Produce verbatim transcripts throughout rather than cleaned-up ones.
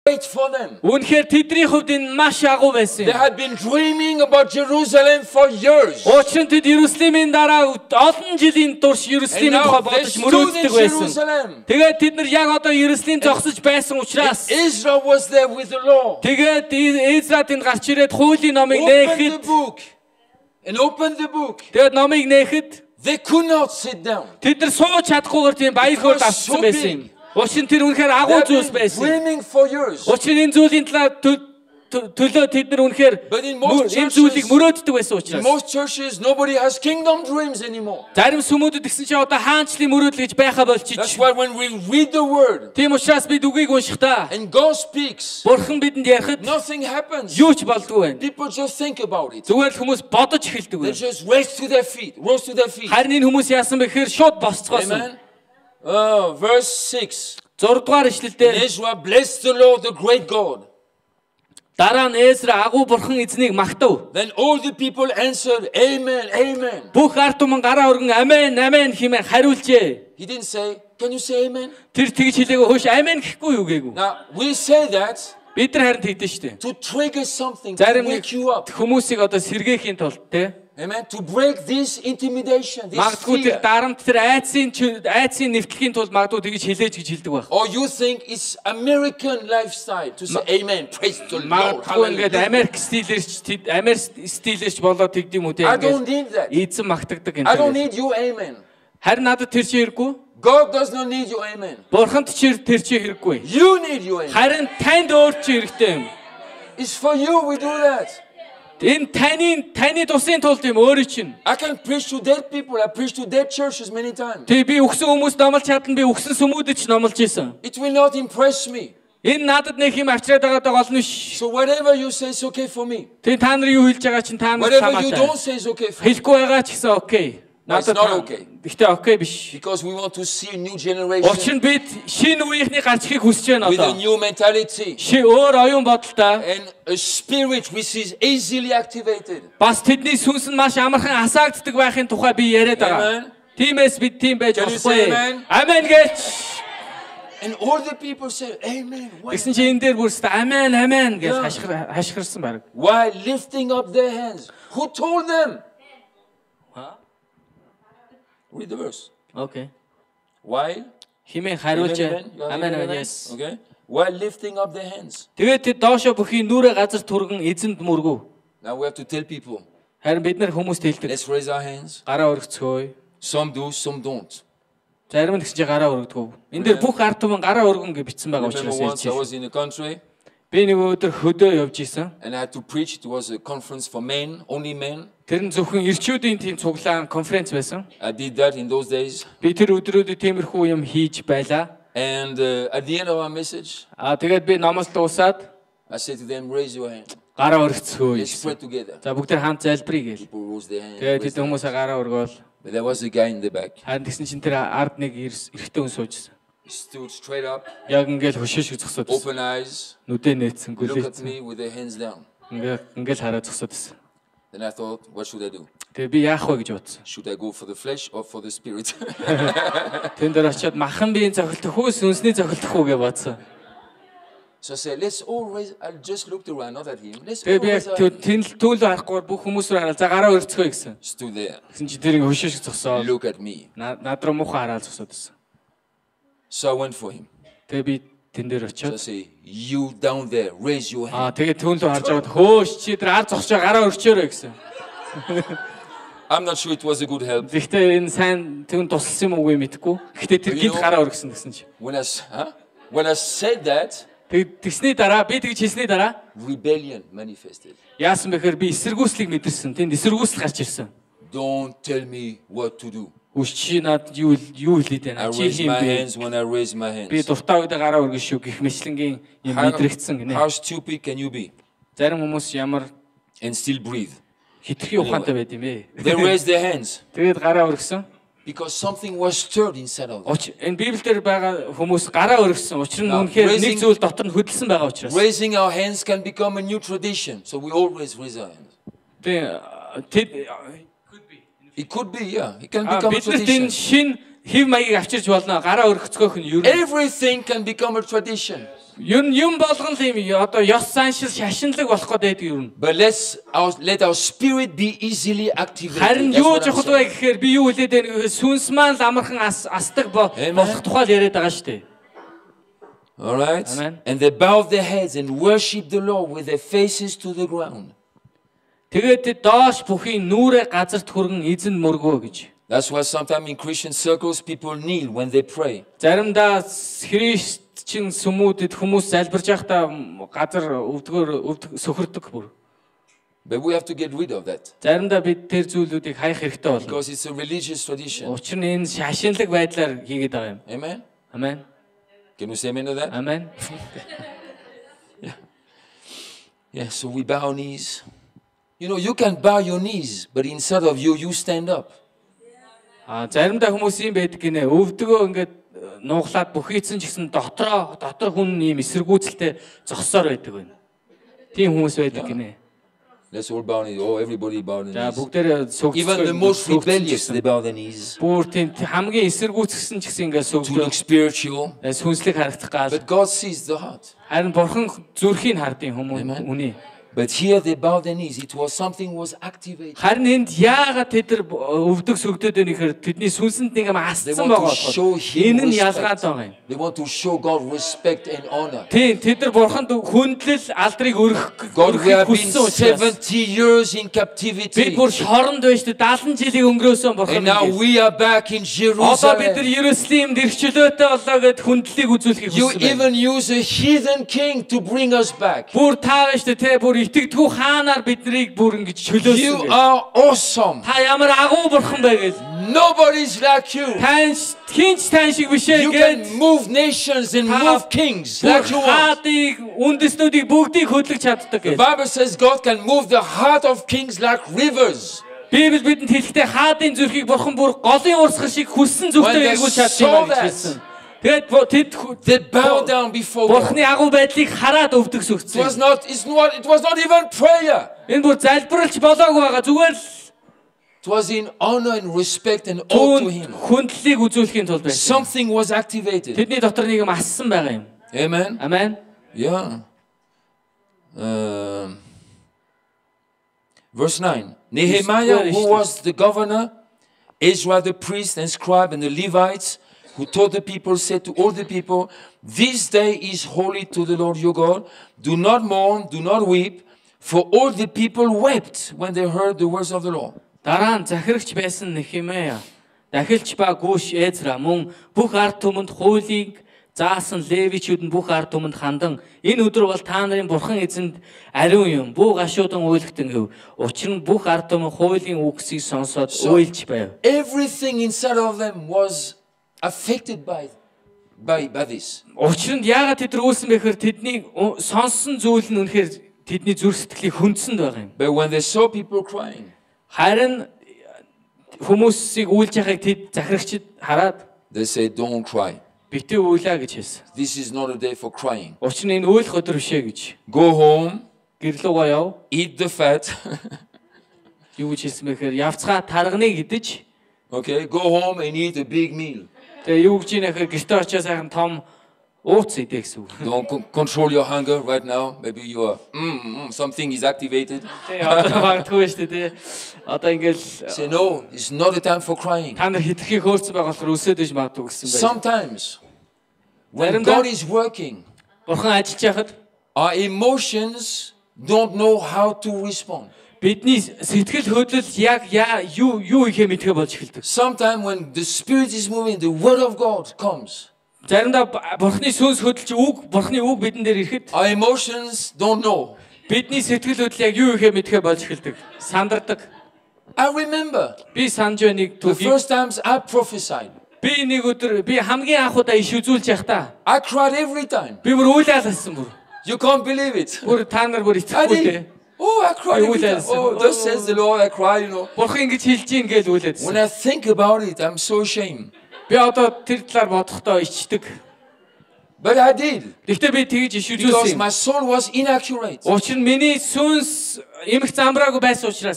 great for them. Үнэхээр тэдний хувьд энэ маш агуу байсан They юм. had been dreaming about Jerusalem for years. Учир нь тэд Иерусалимийн дараа олон жилийн турш And Иерусалимийн now тухай they бодож stood in мөрөөддөг байсан. Jerusalem. Тэгээд тэд нар яг одоо Иерусалим зогсож байсан учраас Israel was there with the law. тэгээд Израиль тэнд гарч ирээд хуулийн номыг Opened the нээхэд book. And opened the book. тэгээд номыг нээхэд They could not sit down. тэд нар сууж чадахгүйгээр тийм баяр хөөр давтсан байсан юм. Учир нь тэр үнэхээр They агуу had зүйлс been байсан. dreaming for years. Учир нь энэ зүйлийн талаар тө- тө- төлөө тэд нар үнэхээр But in most энэ зүйлийг churches- мөрөөддөг байсан In учраас. most churches, nobody has kingdom dreams anymore. Зарим сүмүүдэд гэсэн чинь одоо хаанчлын мөрөөдөл гэж байха болчих. That's why when we read the word Тийм учраас бид үгийг уншихдаа and God speaks, Бурхан бидэнд ярихад nothing happens. юу ч болдгүй байна. People just think about it. Зүгээр л хүмүүс бодож эхэлдэг They байна. just raise to their feet, rose to their feet. Харин энэ хүмүүс яасан бэ гэхээр шууд босцгоосон. Amen. Oh, verse six. зураг дугаар And ишлэлдээ Ezra blessed the Lord, the great God. дараа нь Эзра агуу бурхан эзнийг магтав. Then all the people answered, Amen, Amen. Бүх ард түмэн гараа өргөн амен амен хэмээн хариулжээ. He didn't say, Can you say Amen? Тэр тэгж хэлээгөө хөөш амен гэхгүй юу гээгүй. Now, we say that Бид нар харин тэгдэж штэ. to trigger something, to Зарим wake you up. хүмүүсийг одоо сэргээхийн тулд те. Amen. To break this intimidation, this Магадгүй тэр fear. дарамт тэр айдсын айдсын нэвтлэхийн тулд магадгүй тэгж хэлээж гэж хэлдэг байх. Or you think it's American lifestyle to say Amen, praise the Lord. Магадгүй ингээд Hallelujah. Америк стилэрч Америк стилэрч болоод тэгдэм үү те. I don't Ингээд need that. эзэн магтагдаг I don't энэ. need you, Amen. Харин надад тэр чи хэрэггүй. God does not need you, Amen. Бурханд чи тэр чи хэрэггүй. You need you, Amen. Харин танд өөр чи хэрэгтэй юм. It's for you we do that. Энэ таны таны тусын тулд юм өөрөө чинь. I can preach to dead people. I preach to dead churches many times. Тэг би өгсөн хүмүүст номлож чадна би өгсөн сүмүүдэд ч номлож исэн. It will not impress me. Энэ надад нэг юм авчираад байгаа даа гол нь ш. So whatever you say is okay for me. Тэг та нар юу хэлж байгаа чинь та нар Whatever you хамаатай. don't say is okay for me. Хэлэхгүй байгаа ч гэсэн окей. No, it's Надад not okay. Гэхдээ окей биш. Because we want to see a new Учир generation нь бид шинэ үеийнхний гарч ихийг хүсэж байна with a одоо. new mentality Ши өөр оюун бодолтой. and a spirit which is easily activated. Бас тэдний сүнс нь маш амархан асаагддаг байхын тухай би яриад байгаа. Amen. Тиймээс бид тийм байж Can you say болохгүй. amen? Амен гэж. And all the people say, Amen. Why? Гэсэн чи энэ дээр бүрст амен амен гэж Yeah. хашгир хашгирсан баг. While lifting up their hands. Who told them? Read the verse. Окей. While Химээ Amen, хариулж amen. You are амен amen, амен amen? yes. Okay. While lifting up their hands. Тэгээд тэд доошо бүхийн нүрэ газар түргэн эзэнд мөргөв. Now we have to tell people, Харин бид нар хүмүүст хэлдэг. let's raise our hands. Гараа өргөцгөөе. Some do, some don't. Зарим нь гэсэн чи гараа өргөдгөө. Энэ дээр бүх ард түмэн гараа өргөн гэж бичсэн байгаа Remember учраас once I ярьж. was in a country Би нэг өдөр хөдөө явж исэн. and I had to preach. It was a conference for men, only men. Тэр нь зөвхөн ирчүүдийн тийм цуглаан конференц байсан. I did that in those days. Би тэр өдрүүдэд тиймэрхүү юм хийж байлаа. And uh, at the end of our message, Аа тэгээд би номоос дуусаад I said to them, raise your hand. гараа өргөцгөөе Let's гэсэн. pray together. За бүгд хамт залбирая гээл. People rose their hand. Тэгээд raised тэд their hand. хүмүүсээ гараа өргөөл. But there was a guy in the back. Харин тэгсэн чинь тэр ард нэг эрэгтэй хүн суужсэн. He stood straight up, Яг ингээл хөшөөш зогсоод байсан. open eyes, Нүдэ нээсэн look at гүлээсэн. me with their hands down. Ингээл ингээл хараа зогсоод байсан. Then I thought, what should I do? Тэгээ би яах вэ гэж бодсон. Should I go for the flesh or for the spirit? Тэн дээр очиод махан биеийн цохилтох уу, сүнсний цохилтох уу гэж бодсон. So I said, let's all raise. I just looked around, not at him. Let's all Тэгээ би raise яг our тэн түүл харахгүй бүх хүмүүс рүү хараад за гараа өрцгөө гэсэн. Stood there. Гэсэн чи тэр ингээ хөшөөш зогсоод Look at me. над руу муухай хараад зогсоод байсан. So I went for him. Тэгээ би тэн дээр So I очиод say, you down there, raise your hand. аа тэгээ түүн рүү харж аваад хөөш чи тэр ар зогсоо гараа өрчөөрэй гэсэн. I'm not sure it was a good help. Гэхдээ энэ сайн түүн тусалсан юм уу мэдэхгүй. Гэхдээ тэр гинт гараа өргөсөн гэсэн чи. When I, s- huh? when I said that, Тэг тэгсний дараа би тэгж хэлсний дараа rebellion manifested. яасан бэхээр би эсэргүүцлийг мэдэрсэн. Тэнд эсэргүүцэл гарч ирсэн. Don't tell me what to do. Үш чи над юу юу хэлээд I байна? Чи raise хийм my бэ? hands when I raise my Би hands. дуртай үедээ гараа өргөн шүү гэх мэтлэнгийн юм How, мэдрэгдсэн гинэ. how stupid can you be Зарим хүмүүс ямар and still breathe? хитрхи ухаантай байд юм бэ? They raised their hands Тэгээд гараа өргөсөн. because something was stirred inside of them. Оч энэ Библиэлд байгаа хүмүүс гараа өргөсөн. Учир нь Now, үнэхээр нэг raising- зүйл дотор нь хөдөлсөн байгаа учраас. Raising our hands can become a new tradition. So we always raise our hands. Тэгээд тэд It could be, yeah. It can А, become a бид нар tradition. энэ шин хэв маягийг авчирч болно. Гараа өргөцгөөх нь юу? Everything can become a tradition. Ер нь юм болгон л юм одоо ёс заншил шашинлаг болох гэдэг юм. But let's our, let our spirit be easily activated. Харин That's юу what I'm жохол saying. вэ гэхээр би юу хэлээд байна гэхээр сүнс маань л амархан астдаг болох тухай л яриад байгаа шүү дээ. All right? Amen. And they bowed their heads and worshiped the Lord with their faces to the ground. Тэгээд доош бүхийн нүрээ газарт хүргэн эзэн мөргөө гэж. That's why sometimes in Christian circles people kneel when they pray. Заримдаа христчин сүмүүдэд хүмүүс залбирж байхдаа газар өвдгөр өвдөг сөхөрдөг бүр. But we have to get rid of that. Заримдаа бид тэр зүйлүүдийг хаях хэрэгтэй болно. Because it's a religious tradition. Учир нь энэ шашинлаг байдлаар хийгээд байгаа юм. Amen? Амен. Can we say amen to that? Амен. Yeah, so we bow our knees. You know, you can bow your knees, but inside of you, you stand up. А заримдаа хүмүүс юм байдаг гинэ. Өвдгөө ингээд нууглаад бүхийдсэн ч гэсэн дотроо дотор хүн ийм эсэргүүцэлтэй зогсоор байдаг байна. Тийм хүмүүс байдаг гинэ. Let's all bow our knees. Oh, everybody bow their За knees. бүгдээр сүгцээ. Even the most rebellious, they bow their knees. Бүр тийм хамгийн эсэргүүцсэн ч гэсэн ингээд To look сүгдөө. spiritual. Сүнслэг харагдах гал. But God sees the heart. Харин бурхан зүрхийг хардын хүмүүс Amen. үний. But here they bowed their knees. It was something was activated. Харин энд яагаад тэд нар өвдөг сүгдөөд байна гэхээр тэдний сүнсэнд нэг юм They асцсан want байгаа to show болохоор him энэ нь respect. ялгаад байгаа юм. They want to show God respect and honor. Тийм тэд нар бурханд хүндлэл алдрыг өргөх God, we have been хүссэн учраас seventy years in бид captivity. бүр шоронд байж даалан жилийг өнгөрөөсөн бурхан And now ингэж. we are back in Одоо бид нар Jerusalem. Иерусалимд ирчлөөтэй болоо гэд хүндлэлийг үзүүлэхийг You хүссэн байна. even use a heathen king to bring us back. Бүр таа байж тэ бүр итгэдэггүй хаанаар биднийг бүр ингэж чөлөөсөн You гэж. are awesome. Та ямар агуу бурхан бэ гэж. Nobody's like you. Тань хинч тань шиг биш ээ You гэж. can move nations and move kings Бүр like you want. хаадыг үндэстнүүдийг бүгдийг хөдлөж чаддаг The гэж. Bible says God can move the heart of kings like rivers. Библи бидэнд хэлэхдээ хаадын зүрхийг бурхан бүр голын урсгал шиг хүссэн When зүгтээ they эргүүл saw чадсан that, гэж хэлсэн. Тэгээд бо- тэд They bow down before бурханы God. агуу байдлыг хараад өвдөг It was сүгцсэн. not, it's not, it was not even prayer. Энэ бүр залбиралч болоогүй байгаа. Зүгээр л It was in honor and respect and awe to түүнд Him. хүндлэлийг үзүүлэхийн тулд байсан. Something was activated. Тэдний дотор нэг юм ассан байгаа юм. Amen. Амен. Yeah. Um, verse nine. Nehemiah, who was the governor, Ezra the priest and scribe, and the Levites, who taught the people, said to all the people, "This day is holy to the Lord your God. Do not mourn, do not weep." For all the people wept when they heard the words of the Lord. Дараа нь захирагч байсан Нехемия, дахилч ба гүүш Эзра мөн бүх ард түмэнд хуулийг заасан левичүүд нь бүх ард түмэнд хандан энэ өдөр бол та нарын бурхан эзэнд ариун юм. Бүх гашуудан уйлгтэн гэв. Учир нь бүх ард түмэн хуулийн үгсийг сонсоод уйлж байв. Everything inside of them was affected by, by, by this. Учир нь яагаад тэд нар үйлсэн бэ гэхээр тэдний сонссон зүйл нь үнэхээр тэдний зүрх сэтгэлийг хүндсэнд байгаа юм. But when they saw people crying, Харин хүмүүсийг үйлж яхахыг тэд захирагчид хараад they said, "Don't cry. битүү үйлаа гэж хэлсэн. This is not a day for crying. Учир нь энэ үйлх өдөр бишээ гэж. Go home, Гэрлүүгээ яв. eat the fat." Юу гэж хэлсэн бэ гэхээр явцгаа тарганыг идэж Okay, go home and eat a big meal. тэгээ юу гэж ийм гэхээр гэртээ очиж сайхан том ууц идэ гэсэн үг. Don't con- control your hunger right now. Maybe you are, mm, mm, something is activated. Тэгээ одоо багтгүй шүү дээ. Одоо ингээл Say, no, it's not a time for crying. та нар хитрхийг хөөрцөн байгаа болохоор өсөөд иж магадгүй гэсэн байх. Sometimes, when Заримдаа- God is working, Бурхан ажиллаж яхад our emotions don't know how to respond. бидний сэтгэл хөдлөл яг яа юу юу ихэ мэдхэ болж эхэлдэг. Sometimes when the Spirit is moving, the Word of God comes. Заримдаа бурхны сүнс хөдөлж үг бурхны үг бидэн дээр ирэхэд Our emotions don't know. бидний сэтгэл хөдлөл яг юу ихэ мэдхэ болж эхэлдэг. Сандардаг. I remember Би санаж байна нэг the түүхийг. first times I prophesied. Би нэг өдөр би хамгийн анх удаа иш үзүүлж явахдаа I cried every time. би бүр үйл алсан бүр. You can't believe it. Бүр та нар I бүр итгэхгүй did. дээ. Oh, I cried every time. Yes. Oh, thus says the Lord, I cry, you know. Бурхан ингэж хэлж ийн гэж When үлээдсэн. I think about it, I'm so ashamed. Би одоо тэр талаар бодохдоо ичдэг. But I did. Гэхдээ би тэгж иш Because үзүүлсэн. my soul was inaccurate. Учир нь миний сүнс эмх замбраагүй байсан учраас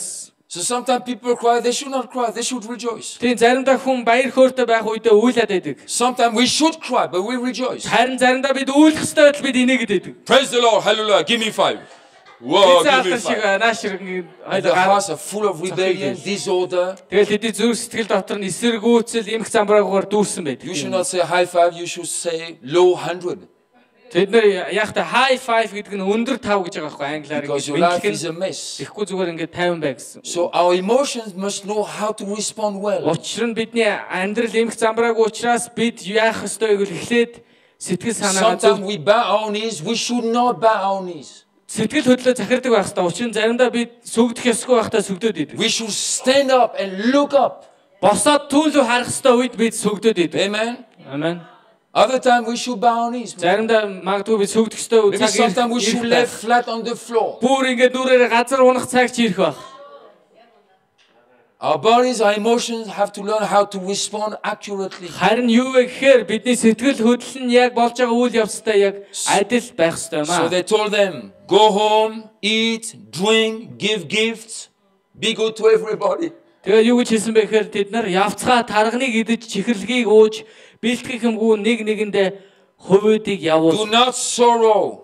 So sometimes people cry, they should not cry, they should rejoice. Тийм заримдаа хүн баяр хөөртэй байх үедээ үйлээд байдаг. Sometimes we should cry, but we rejoice. Харин заримдаа бид үйлэх ёстой байтал бид инээгээд байдаг. Praise the Lord, hallelujah, give me five. Whoa, give me шиг five. нааш ингэ The hearts are full of rebellion, disorder. Тэгэл хэдий зүрх сэтгэл дотор нь эсэргүүцэл, эмх замбраагүйгээр дүүрсэн байдаг. You should not say high five, you should say low hundred. Тэд нэр яг та high five гэдэг нь өндөр тав гэж байгаа байхгүй англиар Because ингэж your life бэлтгэн. is a mess. Тэгэхгүй зүгээр ингэ тайван бай гэсэн. So our emotions must know how to respond well. Учир нь бидний амьдрал эмх замбраагүй учраас бид яах ёстойг л эхлээд сэтгэл санаагаа Sometimes we bow our knees, we should not bow our knees. сэтгэл хөдлөө захирдаг байх хэрэгтэй. Учир нь заримдаа бид сүгдэх ёсгүй байхдаа сүгдөөд идэг. We should stand up and look up. Босоод түүнлүү харах ёстой үед бид сүгдөөд идэг. Amen. Амен. Other time we should bow our knees. Заримдаа магадгүй бид сүгдэх ёстой үед Maybe sometimes we should lay flat on the floor. Бүр ингэ нүрээр газар унах цаг ч ирэх байх. Our bodies, our emotions have to learn how to respond accurately. Харин юу вэ гэхээр бидний сэтгэл хөдлөл нь яг болж байгаа үйл явцтай яг адил байх ёстой So маа. they told them, go home, eat, drink, give gifts, be good to everybody. Тэгээ юу гэж хэлсэн бэ гэхээр тэд нар явцгаа тарганыг идэж чихэрлэгийг ууж бэлтгэх юмгүй нэг нэгэндээ хувуудыг Do явуул. not sorrow,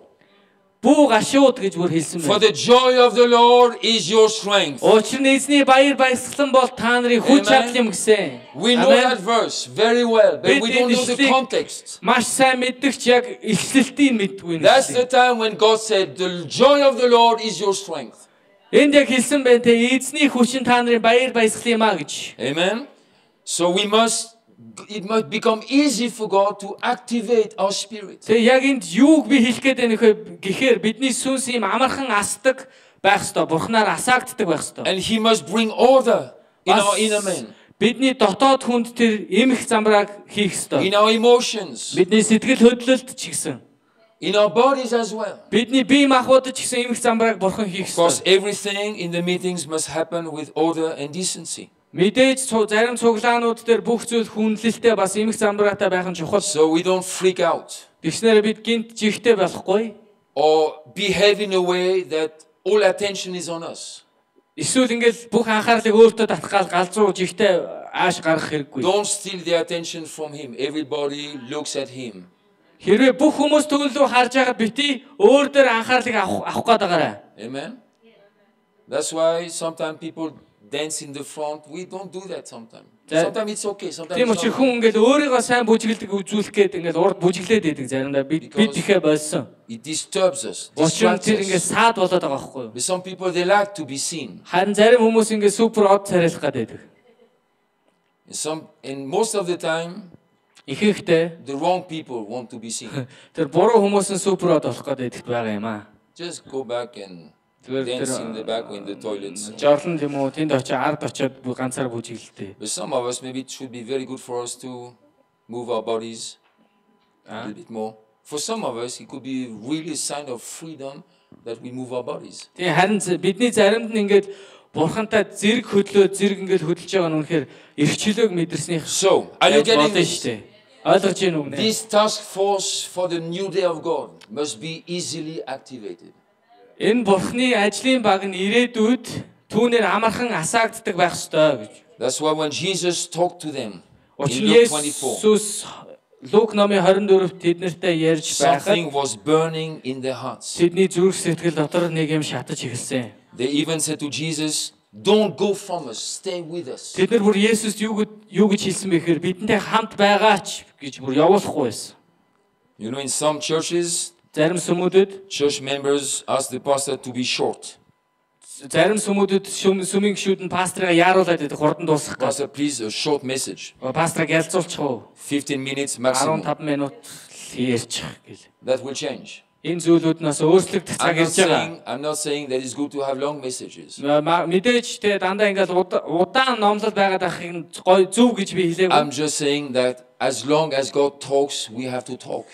Бүү гашууд гэж бүр хэлсэн for байна. the joy of the Lord is your strength. Учир нь эзний баяр баясгалан бол та нарын хүч чадал юм гэсэн. We know that verse very well, but we don't know the context. Маш сайн мэддэгч яг илчлэлтийг мэдгүй That's the нэг. time when God said, the joy of the Lord is your strength. Энд яг хэлсэн байна те эзний хүч нь та нарын баяр баясгал юм а гэж. Amen. So we must, it must become easy for God to activate our spirit. Тэгээ яг энд юуг би хэлэх гээд байна гэхээр бидний сүнс юм амархан асдаг байх ёстой. Бурхнаар асаагддаг байх ёстой. And He must bring order in our inner man, Бидний дотоод хүнд тэр эмх замбрааг хийх ёстой. in our emotions, Бидний сэтгэл хөдлөлд ч гэсэн. in our bodies as well. Бидний бие махбодод ч гэсэн эмх замбрааг бурхан хийх Of course, ёстой. everything in the meetings must happen with order and decency. Мэдээж зарим цуглаанууд дээр бүх зүйл хүндлэлтэй бас эмх замбраатай байх нь чухал. So we don't freak out Тэгснээр бид гинт жигтэй болохгүй. or behave in a way that all attention is on us. Эсвэл ингээл бүх анхаарлыг өөртөө татгаал галзуу жигтэй ааш гаргах хэрэггүй. Don't steal the attention from Him. Everybody looks at Him. Хэрвээ бүх хүмүүс түүнлүү харж байгаад бити өөр дээр анхаарлыг авах авах гээд байгаарай. Amen. That's why sometimes people dance in the front. We don't do that sometimes. That- Sometimes it's okay. Sometimes Тийм it's учраас not. хүн ингээл өөрийгөө сайн бүжиглдэг үзүүлэх гээд ингээл урд бүжиглээд идэг заримдаа бид бид ихэ болсон. It disturbs us. Учир нь Distracts тэр ингээд us. саад болоод байгаа байхгүй юу? But some people, they like to be seen. Харин зарим хүмүүс ингээд супер од царайлах гээд байдаг. And some, and most of the time, Ихэнхдээ the wrong people want to be seen. тэр буруу хүмүүс нь супер од болох гээд байдагт байгаа юм аа. Just go back and Зүгээр dance in the тэр back or in the toilets. жорлон юм уу тэнд очиж ард очиод бүр ганцаар бүжиглэлтэй. But some of us, maybe it should be very good for us to move our bodies a little bit more. For some of us, it could be really a sign of freedom that we move our bodies. Тэгээ харин з- бидний заримд нь ингээд бурхантай зэрэг хөдлөө зэрэг ингээд хөдөлж байгаа нь үнэхээр эрхчлөөг мэдэрснийх. So, are you getting this? штэ. Ойлгож гин үг нэ. This task force for the new day of God must be easily activated. Энэ бурхны ажлын баг нь ирээдүйд түүнээр амархан асаагддаг байх ёстой гэж. That's why when Jesus talked to them Учир in нь Luke twenty-four, Есүс Лук номын twenty-four тэднэртэй ярьж something байхад was burning in their hearts. тэдний зүрх сэтгэл дотор нэг юм шатаж эхэлсэн. They even said to Jesus, don't go from us, stay with us. Тэд нар бүр Есүст юу гэж юу гэж хэлсэн бэ гэхээр бидэнтэй хамт байгаач гэж бүр явуулахгүй байсан. You know, in some churches, Зарим сүмүүдэд church members ask the pastor to be short. зарим сүмүүдэд сүм сүмийн гишүүд нь пастрыг яаруулад байдаг хурдан дуусгах гэж. Pastor, please, a short message. Пастрыг ялцуулчих уу? fifteen minutes maximum. fifteen минут ярьчих гэл. That will change. Энэ зүйлүүд нас өөрчлөгдөх цаг I'm not ирж байгаа. saying, I'm not saying that it's good to have long messages. Ма- Мэдээж те дандаа ингээл уда- удаан номлол байгаад ахыг гой зөв гэж би хэлээгүй. I'm just saying that as long as God talks, we have to talk.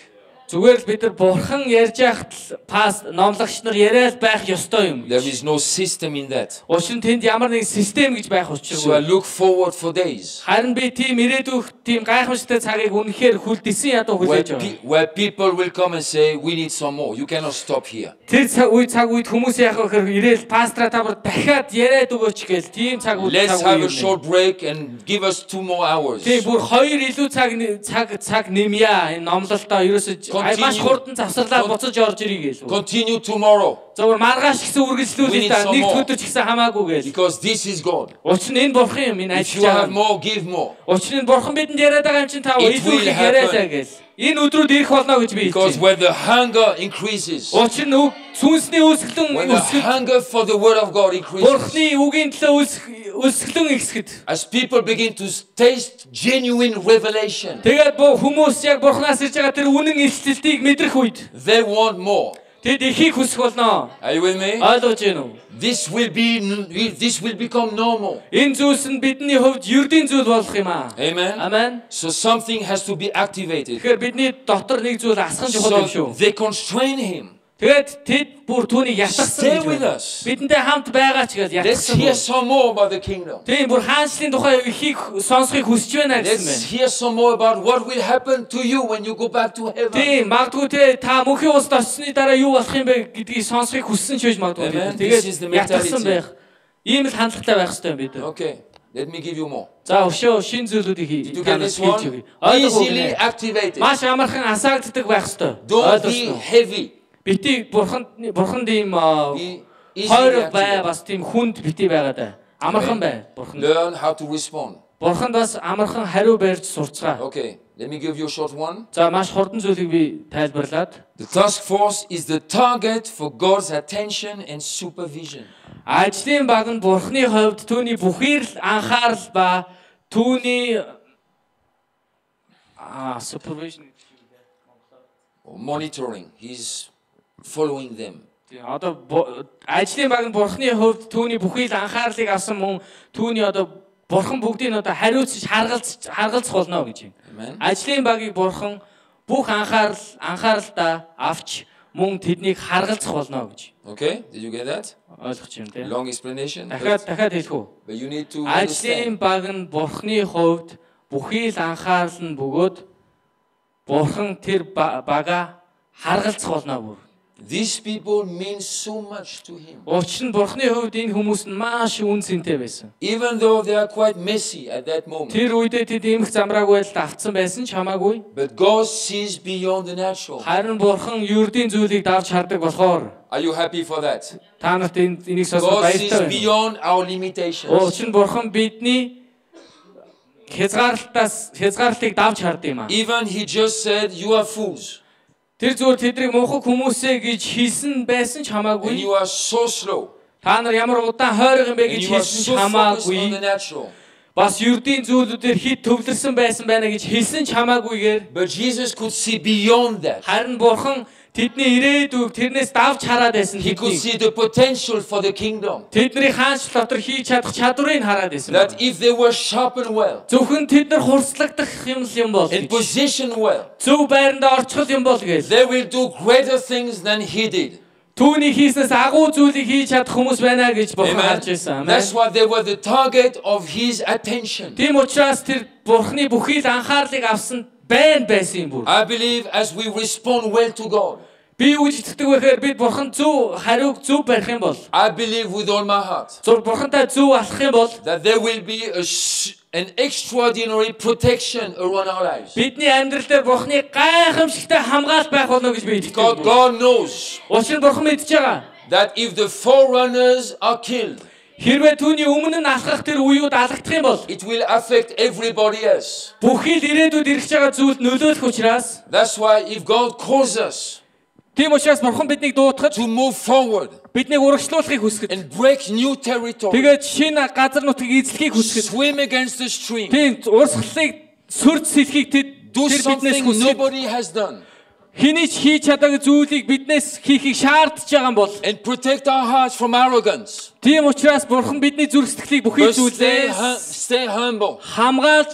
Зүгээр л бид нар бурхан ярьж байхад паст номлогч нар яриад байх ёстой юм. There is no system in that. Учир нь тэнд ямар нэг систем гэж байх So I учиргүй. look forward for days Харин би тийм ирээдүйн тийм гайхамшигтай цагийг үнэхээр хүлдэсэн ядуу where, хүлээж байгаа. pe- where people will come and say, we need some more. You cannot stop here. Тэр цаг үе цаг үед хүмүүс яах вэ гэхээр ирээл пастра тавар дахиад яриад өгөөч гээл тийм цаг үед Let's цаг have үе a юм. short break and give us two more hours. Тийм бүр хоёр илүү цаг цаг цаг нэмья энэ номлолтоо ерөөсөж ай маш Continue. хурдан завсарлаад буцаж орж ирье гээл. Continue tomorrow Зөвхөн маргааш гэсэн We үргэлжлүүлээ need та some нэг more. өдөр ч гэсэн хамаагүй гээл. because this is God. Учир нь энэ бурхан юм энэ If ажиллаж you have байгаа. more, give more. Учир нь бурхан бидэнд яриад байгаа юм чинь та It илүү will их happen. яриалаа гээл. Энэ өдрүүд ирэх болно гэж би Because хэлж байна. when the hunger increases, Учир нь үг сүнсний үүсгэлэн when the өсгөд hunger for the word of God increases, бурхны үгийн төлөө үсэх өсгөлэн ихсгэд. as people begin to taste genuine revelation, Тэгээд бо хүмүүс яг бурхнаас ирж байгаа тэр үнэн илчлэлтийг мэдрэх үед they want more. тэд ихийг хүсэх болно. Are you with me? Ойлгож байна уу? This will be, this will become normal. Энэ зүйлс нь бидний хувьд ердийн зүйл болох юм аа. Amen. Амен. So something has to be activated. Тэгэхээр бидний дотор нэг зүйл асхан чухал юм So шүү. they constrain him. Тэгээд тэд бүр түүнийг Stay ятгсан гэж with байна. us. Бидэнтэй хамт байгаа ч гэж Let's ятгсан. hear бол. some more about the kingdom. Тийм бүр хаанчлалын тухай ихийг сонсохыг хүсэж байна гэсэн Let's байна. hear some more about what will happen to you when you go back to heaven. Тийм магадгүй те та мөнхийн улсад очсны дараа юу болох юм бэ гэдгийг сонсохыг хүссэн ч байж магадгүй. Amen. Тэгээд This is the ятгсан mentality. байх. Ийм л хандлагатай байх хэрэгтэй юм бид. Okay, let me give you more. За өшөө шин зүйлүүдийг хий. Did you Та get нас this хийж one? өгье. Ойлгох Easily үү? activated. Маш амархан асаагддаг байх хэрэгтэй. Don't be Ойлгосноо. heavy. Бити бурханд бурханд ийм Be easily хойрог бай activated. бас тийм хүнд бити байгаад бай. Амархан бай бурханд. Learn how to respond. Бурханд бас амархан хариу барьж сурцгаа. Okay, let me give you a short one. За маш хурдан зүйлийг би тайлбарлаад. The task force is the target for God's attention and supervision. Ажлын баг нь бурхны хувьд түүний бүхий л анхаарал ба түүний а supervision Or monitoring. He's following them. одоо бу- ажлын баг нь бурхны хувьд түүний бүхий л анхаарлыг авсан мөн түүний одоо бурхан бүгдийг нь одоо хариуцж харгалзах харгалзах болно гэж юм. Amen. Ажлын багийг бурхан бүх анхаарал анхааралдаа авч мөн тэднийг харгалзах болно гэж Okay, did you get that? ойлгож байна тийм. Long explanation. Дахиад But, дахиад хэлэх үү? but you need to Ажлын understand. баг нь бурхны хувьд бүхий л анхаарал нь бөгөөд бурхан тэр ба- бага харгалзах болно бүр. These people mean so much to him. Учир нь бурхны хувьд энэ хүмүүс нь маш үн цэнтэй байсан. Even though they are quite messy at that moment. Тэр үедээ тэд эмх замраагүй л автсан байсан ч хамаагүй. But God sees beyond the natural. Харин бурхан ердийн зүйлийг давж хардаг болохоор Are you happy for that? та нарт энэ- энийг сонсож God sees баяртай байна. beyond our limitations. Учир нь бурхан бидний хязгаарлалтаас хязгаарлалтыг давж хардаг юм аа. Even he just said, you are fools. Тэр зүгээр тэднийг мунхан хүмүүсээ гэж хэлсэн байсан ч And хамаагүй. you are so slow. Та нар ямар удаан хойрог юм бэ And гэж you are хэлсэн ч so focused on the хамаагүй. natural. Бас ердийн зүйлүүдээр хит төвлөрсөн байсан байна гэж хэлсэн ч хамаагүйгээр But Jesus could see beyond that. харин бурхан тэдний ирээдүйг тэрнээс давж хараад байсан He could тэднийг. see the potential for the kingdom. Тэдний хаанч дотор хийж чадах чадварыг хараад байсан. That if they were sharpened well Зөвхөн тэд нар хурцлагдах юм л юм бол. and гэж. positioned well, Зөв байранда орчхол юм бол гээл. they will do greater things than he did. Түүний хийснээс агуу зүйлийг хийж чадах хүмүүс байна гэж бурхан Amen. харж байсан. That's Амен. why they were the target of his attention. Тийм учраас тэр бурханы бүхий л анхаарлыг авсан байн байсан юм бүр. I believe as we respond well to God, Би үж итгэдэг байхээр бид бурхан зөв хариуг зөв барих юм бол, I believe with all my heart зөв бурхантай зөв алхах юм бол that there will be a, sh- an extraordinary protection around our lives. бидний амьдрал дээр бурханы гайхамшигтай хамгаалалт байх болно гэж би Because итгэдэг. God knows Учир нь бурхан мэдж байгаа. that if the forerunners are killed, Хэрвээ түүний өмнө нь алхах тэр үеуд алагдах юм бол it will affect everybody else. бүхий л ирээдүйд ирэх байгаа зүйлд нөлөөлөх учраас That's why if God calls us тийм учраас бурхан биднийг дуутгаж to move forward биднийг урагшлуулахыг хүсгэж and break new territory, тэгээд шинэ газар нутгийг эзлэхийг хүсгэж swim against the stream, тийм урсгалыг сүрд сэлхийг тэд do тэр биднээс something хүсгэж nobody has done, хэний ч хийж чадаагүй зүйлийг биднээс хийхийг шаардж байгаа юм бол and protect our hearts from arrogance, тийм учраас бурхан бидний зүрх сэтгэлийг бүхий but stay, hu- зүйлээс stay humble, хамгаалж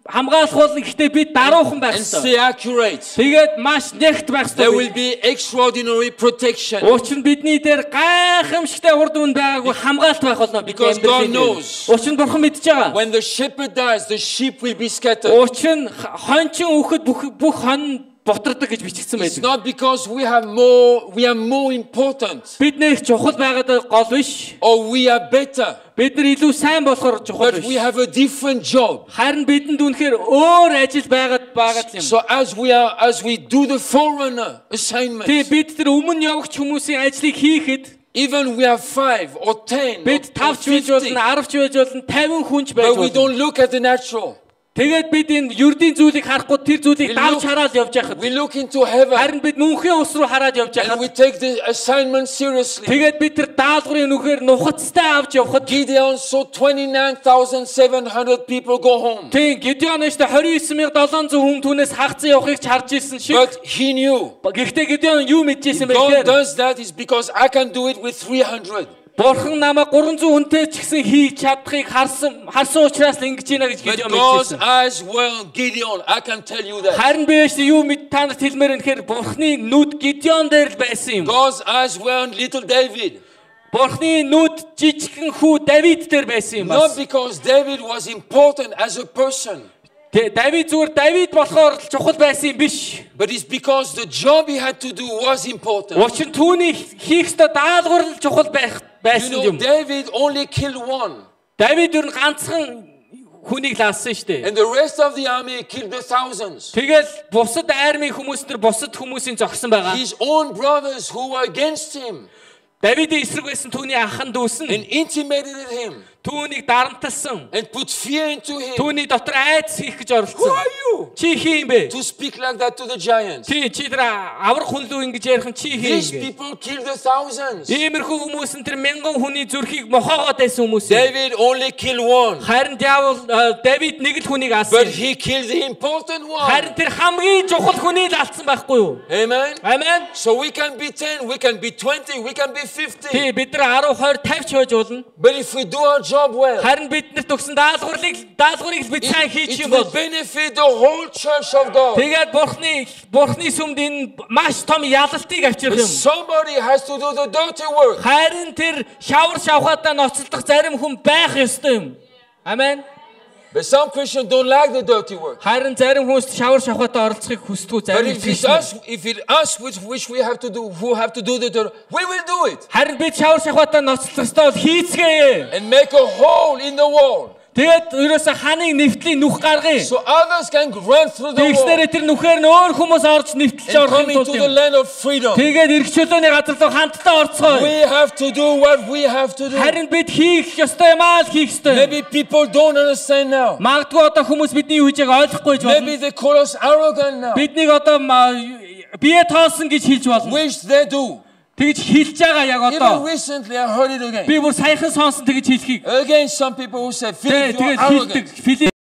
хамгаалах бол ихтэй бид даруухан байх and ёстой. stay accurate. Тэгээд маш нэгт байх There will ёстой. be extraordinary protection. Учир нь бидний дээр гайхамшигтай урд өмнө байгаагүй хамгаалт байх болно. Because God knows. Учир нь бурхан мэдж байгаа. When the shepherd dies, the sheep will be scattered. Учир нь хончин үхэд бүх бүх хон ботордог гэж бичигдсэн It's байдаг. not because we have more, we are more important, Бид нэх чухал байгаад гол биш. or we are better, Бид нар илүү сайн болохоор чухал but we биш. have a different job. Харин бидэнд үнэхээр өөр ажил байгаад байгаад юм. So as we are, as we do the forerunner assignment, Тэг бид тэр өмнө явагч хүмүүсийн ажлыг хийхэд even we are five or ten or бид тавч байж fifty, болно, аравч байж болно, тавин хүнч байж but we болно. don't look at the natural. Тэгээд бид энэ ердийн зүйлийг харахгүй тэр зүйлийг давж хараад явж байхад We look into heaven харин бид мөнхийн ус руу хараад явж and we байхад take the assignment seriously. тэгээд бид тэр даалгаврын нүхээр нухацтай авч явхад Gideon saw twenty-nine thousand seven hundred people go home, тийм Гидеон өштэй двадцать девять тысяч седьмисот хүн түүнээс хагцсан явахыг харж ирсэн шиг. but he knew Гэхдээ Гидеон юу мэдчихсэн бэ God гэхээр does that is because I can do it with three hundred. Бурхан намайг гурван зуун хүнтэй ч гэсэн хийж чадахыг харсан харсан учраас л ингэж ийна гэж But Гидеон God's мэдчихсэн. eyes were on Gideon. I can tell you that. Харин биш юу мэд та нарт хэлмээр нэхэр Бурханы нүд Гидеон дээр л байсан юм. God's eyes were on little David. Бурханы нүд жижигхэн хүү Давид дээр байсан юм Not бас. because David was important as a person, Тэ Давид зүгээр Давид болохоор л чухал байсан юм биш. but it's because the job he had to do was important. Учир нь түүний хийх ёстой даалгавар л чухал байх You байсан know, юм. David only killed one, Давид ер нь ганцхан хүнийг лаасан шүү дээ. and the rest of the army killed the thousands. Тэгэл бусад армийн хүмүүс нар бусад хүмүүсийн зогсон байгаа. His own brothers who were against him Давидын эсрэг байсан түүний ахын дүүс and нь intimidated him түүнийг дарамталсан. and put fear into him. Түүний дотор айдас хийх гэж Who оролцсон. are you Чи хин бэ? to speak like that to the giants? Чи чи тэр аврах хүн лүү ингэж ярих нь чи хин These бэ? people killed the thousands. Иймэрхүү хүмүүс нь тэр мянган хүний зүрхийг мохоогоод байсан хүмүүс юм. David only killed one, Харин диавол э, Давид нэг л хүнийг but алсан. he killed the important Харин one. тэр хамгийн чухал хүнийг л алдсан байхгүй юу? Amen. Амен. So we can be ten, we can be twenty, we can be fifty. Тий бид нар ten, twenty, фifty ч хойж болно. But if we do our job well, Харин биднэрт өгсөн даалгаврыг даалгаврыг л бид сайн it, хийчих it юм бол will benefit the whole church of God. тэгээд бурхны бурхны сүмд энэ маш том ялалтыг авчрах But юм. somebody has to do the dirty work. Харин тэр шавар шавхатаа ноцолдох зарим хүн байх ёстой юм. Амен. But some Christians don't like the dirty work. Харин зарим хүмүүс шавар шавхатаа оролцохыг хүсдэггүй But зарим if it's Christian. us, if it us which, which we have to do, who have to do the dirty, we will do it Харин бид шавар шавхатаа ноцолдох ёстой бол хийцгээе. and make a hole in the wall Тэгээд ерөөсө ханыг нэвтлийн нүх гаргая. so others can run through the wall Тэгснээр тэр нүхээр нь өөр хүмүүс орж нэвтэлж and come орохын into тулд the юм. land of freedom. Тэгээд эрхчлөөний газар руу хамтдаа орцгоё. We have to do what we have to do. Харин бид хийх ёстой юм аа л хийх ёстой. Maybe people don't understand now. Магадгүй одоо хүмүүс бидний юу хийж байгааг ойлгохгүй ч Maybe болно. they call us arrogant now, Биднийг одоо ма- бие тоосон гэж хэлж болно. which they do. Тэгж хэлж байгаа яг Even одоо. recently, I heard it again. Би бүр саяхан сонсон тэгж хэлхийг. Again, some people who say, Тэ- Philip, you're Тэгээд хэлдэг. arrogant. Филипп